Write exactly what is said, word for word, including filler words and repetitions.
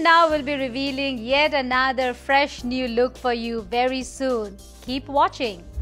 WomenNow will be revealing yet another fresh new look for you very soon. Keep watching.